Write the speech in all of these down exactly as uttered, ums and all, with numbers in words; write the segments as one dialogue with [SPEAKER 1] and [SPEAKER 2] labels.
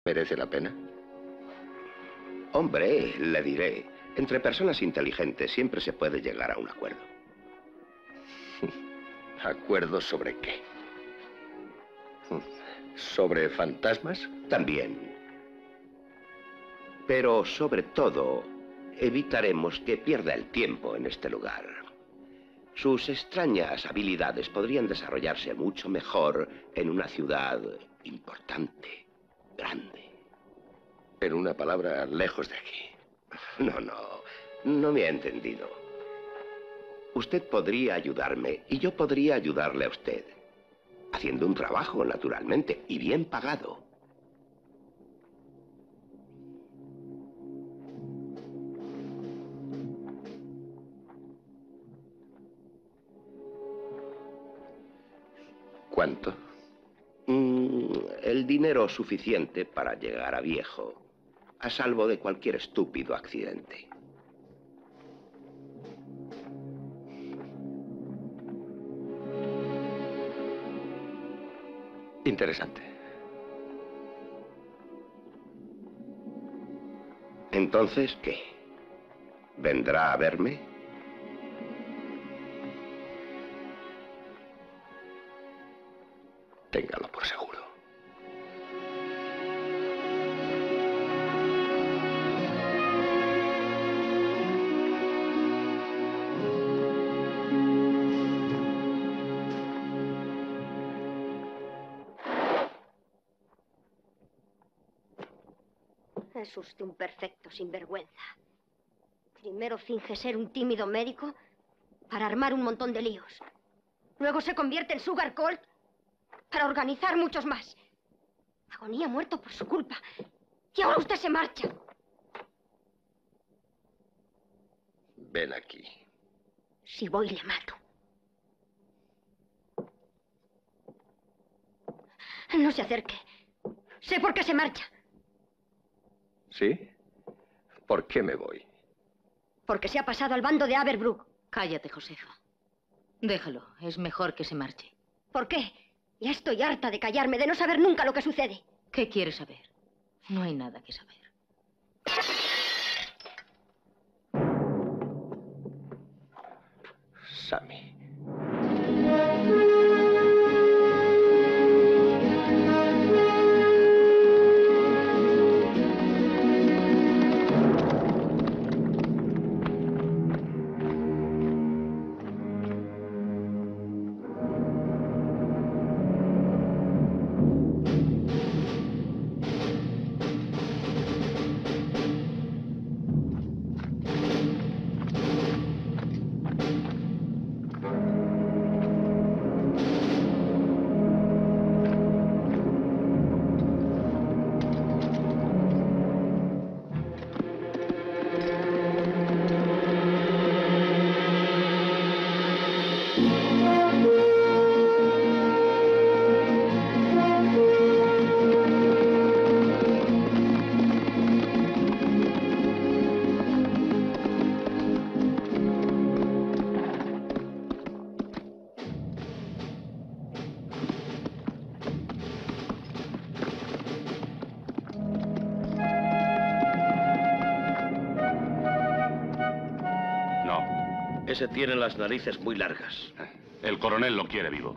[SPEAKER 1] ¿Merece la pena?
[SPEAKER 2] Hombre, le diré, entre personas inteligentes siempre se puede llegar a un acuerdo.
[SPEAKER 1] ¿Acuerdo sobre qué? ¿Sobre fantasmas?
[SPEAKER 2] También. Pero, sobre todo, evitaremos que pierda el tiempo en este lugar. Sus extrañas habilidades podrían desarrollarse mucho mejor en una ciudad importante, grande.
[SPEAKER 1] En una palabra, lejos de aquí.
[SPEAKER 2] No, no, no me ha entendido. Usted podría ayudarme y yo podría ayudarle a usted. Haciendo un trabajo, naturalmente, y bien pagado.
[SPEAKER 1] ¿Cuánto?
[SPEAKER 2] Mm, el dinero suficiente para llegar a viejo, a salvo de cualquier estúpido accidente.
[SPEAKER 1] Interesante.
[SPEAKER 2] Entonces, ¿qué? ¿Vendrá a verme?
[SPEAKER 1] Téngalo por seguro.
[SPEAKER 3] Es usted un perfecto sinvergüenza. Primero finge ser un tímido médico para armar un montón de líos. Luego se convierte en Sugar Colt para organizar muchos más. Agonía muerto por su culpa. Y ahora usted se marcha.
[SPEAKER 1] Ven aquí.
[SPEAKER 3] Si voy, le mato. No se acerque. Sé por qué se marcha.
[SPEAKER 1] ¿Sí? ¿Por qué me voy?
[SPEAKER 3] Porque se ha pasado al bando de Averbrook.
[SPEAKER 4] Cállate, Josefa. Déjalo. Es mejor que se marche.
[SPEAKER 3] ¿Por qué? Ya estoy harta de callarme, de no saber nunca lo que sucede.
[SPEAKER 4] ¿Qué quieres saber? No hay nada que saber.
[SPEAKER 1] Sammy.
[SPEAKER 5] Ese tiene las narices muy largas.
[SPEAKER 6] El coronel lo quiere vivo.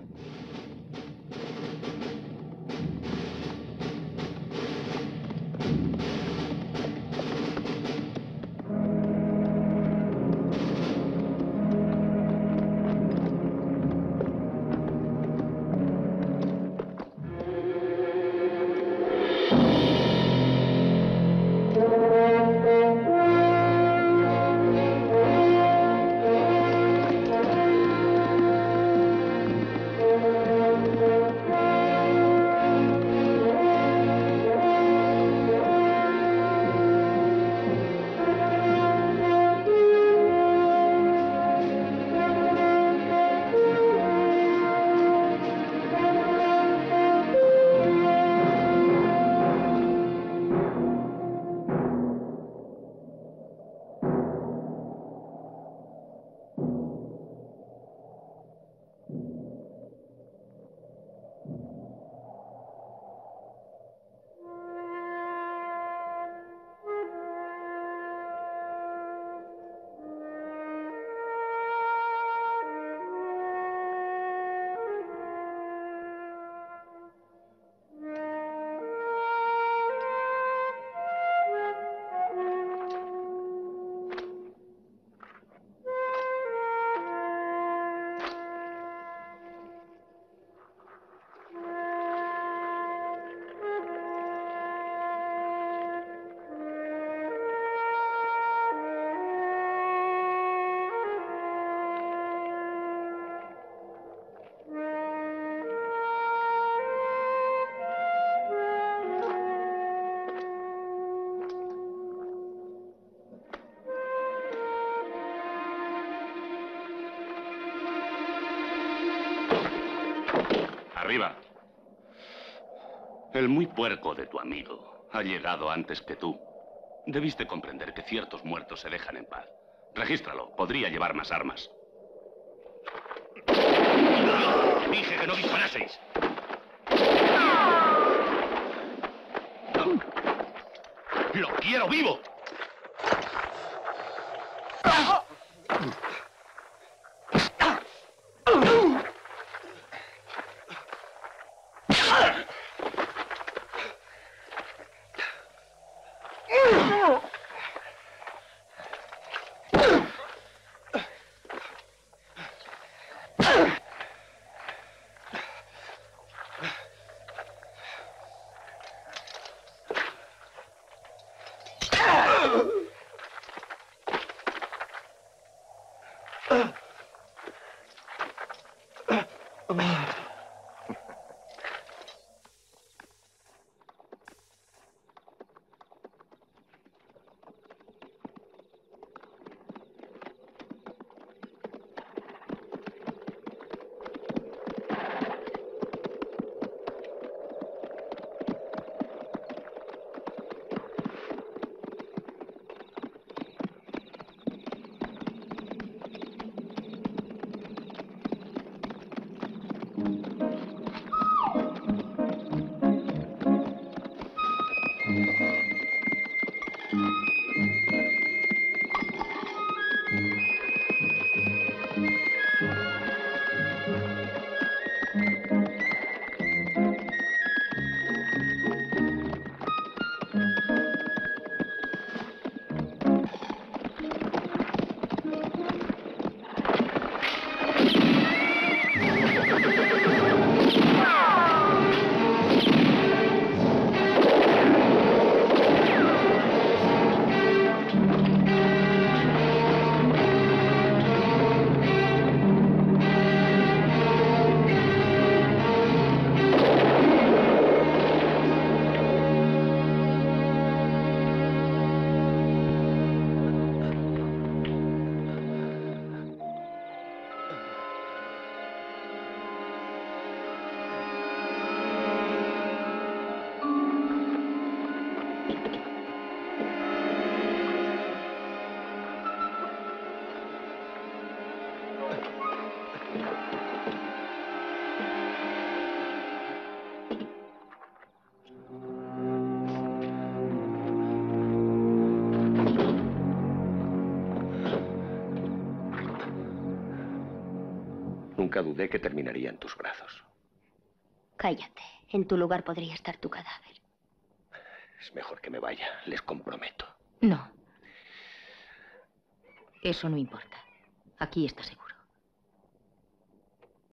[SPEAKER 6] Arriba. El muy puerco de tu amigo ha llegado antes que tú. Debiste comprender que ciertos muertos se dejan en paz. Regístralo. Podría llevar más armas.
[SPEAKER 5] Dije que no disparaseis. ¡Lo quiero vivo!
[SPEAKER 1] Nunca dudé que terminaría en tus brazos.
[SPEAKER 3] Cállate. En tu lugar podría estar tu cadáver.
[SPEAKER 1] Es mejor que me vaya, les comprometo.
[SPEAKER 4] No. Eso no importa. Aquí está seguro.